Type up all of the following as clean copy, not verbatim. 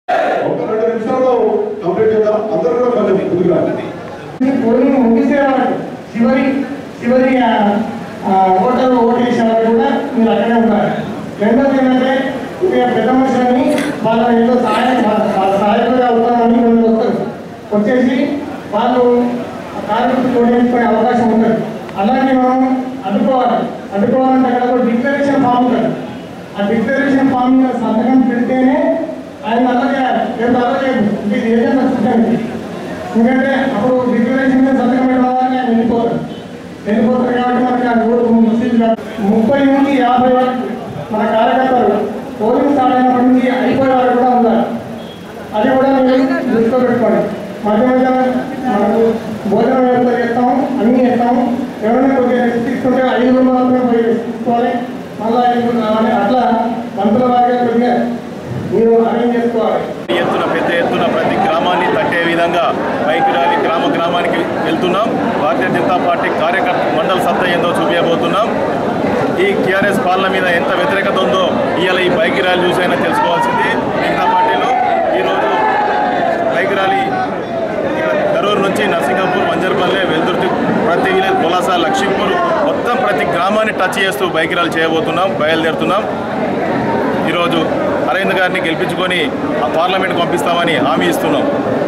ఒక 2 నిమిషాల్లో కంప్లీట్ చేద్దాం. అందరూ కూడా కొంచెం ముందుగా పోలింగ్ ముగిసేవాడు చివరి ఓటు వేసేవాడు కూడా మీరు అక్కడే ఉన్నారు. రెండోది ఏంటంటే పెద్ద మనుషులని వాళ్ళ ఏదో సహాయకులుగా అవుతామని కొన్ని వస్తారు వచ్చేసి వాళ్ళు కార్మికులు తోడేసుకునే అవకాశం ఉంటుంది. అలాగే మనం అడ్డుకోవాలంటే అక్కడ ఒక డిక్లరేషన్ ఫామ్ ఉంటుంది. ఆ డిక్లరేషన్ ఫామ్ మీద సంతకం పెడితేనే ఆయన అలాగే ఇది ఏదైనా చూడండి. ఎందుకంటే అప్పుడు డిక్లరేషన్ మీద సంతకం పెట్టాలని ఆయన వెళ్ళిపోతారు కాబట్టి మనకి ఆ ఓటు 30 నుండి 50 వరకు మన కార్యకర్తలు పోలింగ్ స్టార్ట్ అయినప్పటి నుంచి అయిపోయే వరకు కూడా ఉన్నారు. అది కూడా మీరు దృష్టిలో పెట్టుకోండి. మధ్య మధ్య మనకు భోజనం వ్యవస్థ చేస్తాము, అన్నీ చేస్తాము. ఎవరైనా కొద్దిగా రెస్ట్ తీసుకుంటే 5 మాత్రమే పోయి రెస్ట్ తీసుకోవాలి, మళ్ళీ 5 కావాలి. అట్లా మంత్రుల వారిగా కొద్దిగా మీరు అరేంజ్ చేసుకోవాలి. పెద్ద ఎత్తున ప్రతి గ్రామాన్ని తట్టే విధంగా బైక్ ర్యాలీ గ్రామానికి వెళ్తున్నాం. భారతీయ జనతా పార్టీ కార్యకర్త మండల సత్తా ఏందో చూపించబోతున్నాం. ఈ టీఆర్ఎస్ పాలన మీద ఎంత వ్యతిరేకత ఉందో ఇవాళ ఈ బైక్ ర్యాలీ చూసైనా తెలుసుకోవాల్సింది. మిగతా పార్టీలో ఈరోజు బైక్ ర్యాలీ దరూరు నుంచి నర్సింగపూర్, మంజర్పల్లె, వెల్దుర్తి, ప్రతి విలేజ్, పులాస, లక్ష్మీపూర్ మొత్తం ప్రతి గ్రామాన్ని టచ్ చేస్తూ బైక్ ర్యాలీ చేయబోతున్నాం, బయలుదేరుతున్నాం. ఈరోజు అరవింద్ గారిని గెలిపించుకొని ఆ పార్లమెంట్ పంపిస్తామని హామీ ఇస్తున్నాం.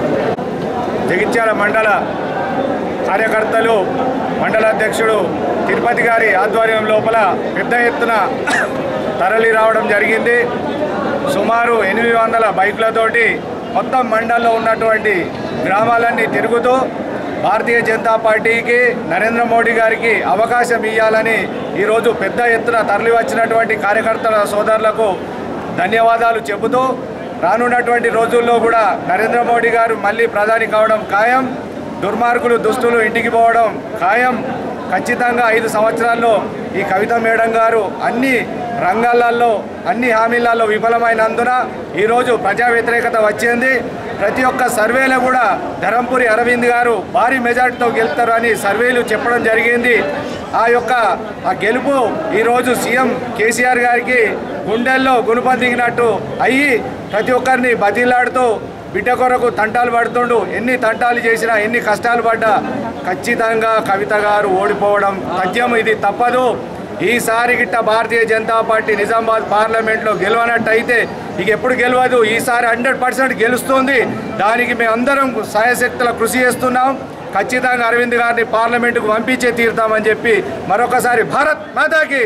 జగిత్యాల మండల కార్యకర్తలు మండల అధ్యక్షుడు తిరుపతి గారి ఆధ్వర్యం లోపల పెద్ద ఎత్తున తరలి రావడం జరిగింది. సుమారు 800 బైకులతోటి మొత్తం మండలంలో ఉన్నటువంటి గ్రామాలన్నీ తిరుగుతూ భారతీయ జనతా పార్టీకి నరేంద్ర మోడీ గారికి అవకాశం ఇవ్వాలని ఈరోజు పెద్ద ఎత్తున తరలి వచ్చినటువంటి కార్యకర్తల సోదరులకు ధన్యవాదాలు చెబుతూ రానున్నటువంటి రోజుల్లో కూడా నరేంద్ర మోడీ గారు మళ్ళీ ప్రధాని కావడం ఖాయం, దుర్మార్గులు దుస్తులు ఇంటికి పోవడం ఖాయం. ఖచ్చితంగా 5 సంవత్సరాల్లో ఈ కవిత మేడం గారు అన్ని రంగాలలో అన్ని హామీలలో విఫలమైనందున ఈరోజు ప్రజా వ్యతిరేకత వచ్చింది. ప్రతి ఒక్క సర్వేలో కూడా ధరంపురి అరవింద్ గారు భారీ మెజార్టీతో గెలుస్తారని సర్వేలు చెప్పడం జరిగింది. ఆ గెలుపు ఈరోజు సీఎం కేసీఆర్ గారికి గుండెల్లో గుణపం దిగినట్టు అయ్యి ప్రతి ఒక్కరిని బతిలాడుతూ బిడ్డ కొరకు తంటాలు పడుతుండు. ఎన్ని తంటాలు చేసినా ఎన్ని కష్టాలు పడ్డా ఖచ్చితంగా కవిత గారు ఓడిపోవడం తథ్యం. ఇది తప్పదు. ఈసారి గిట్ట భారతీయ జనతా పార్టీ నిజామాబాద్ పార్లమెంట్లో గెలవనట్టయితే ఇక ఎప్పుడు గెలవదు. ఈసారి 100% గెలుస్తుంది. దానికి మేమందరం సాయశక్తుల కృషి చేస్తున్నాం. ఖచ్చితంగా అరవింద్ గారిని పార్లమెంటుకు పంపించే తీరుతామని చెప్పి మరొకసారి భారత్ మాతాకి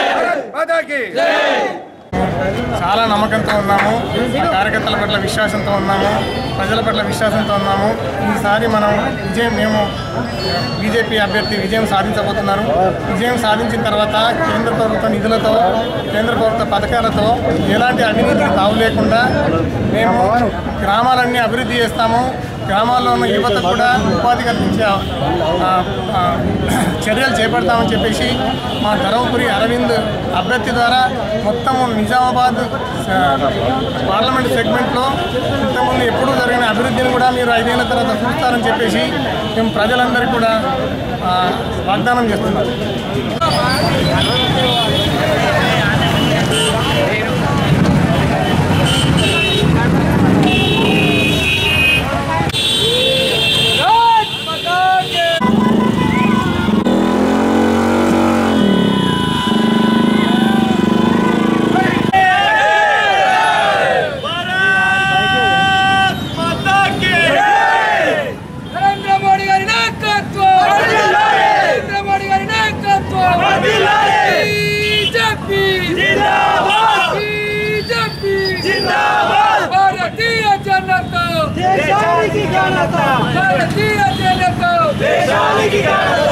చాలా నమ్మకంతో ఉన్నాము. కార్యకర్తల పట్ల విశ్వాసంతో ఉన్నాము, ప్రజల పట్ల విశ్వాసంతో ఉన్నాము. ఈసారి మేము బీజేపీ అభ్యర్థి విజయం సాధించబోతున్నారు. విజయం సాధించిన తర్వాత కేంద్ర ప్రభుత్వ నిధులతో, కేంద్ర ప్రభుత్వ పథకాలతో ఎలాంటి అవినీతికి తావు లేకుండా మేము గ్రామాలన్నీ అభివృద్ధి చేస్తాము. గ్రామాల్లో ఉన్న యువత కూడా ఉపాధి కల్పించే చర్యలు చేపడతామని చెప్పేసి మా ధర్మపురి అరవింద్ అభ్యర్థి ద్వారా మొత్తము నిజామాబాద్ పార్లమెంట్ సెగ్మెంట్లో ఇంతకుముందు ఎప్పుడూ జరిగిన అభివృద్ధిని కూడా మీరు 5 ఏళ్ల తర్వాత చూస్తారని చెప్పేసి మేము ప్రజలందరికీ కూడా వాగ్దానం చేస్తున్నాం. भारतीय जनता देशाనికి ఘనత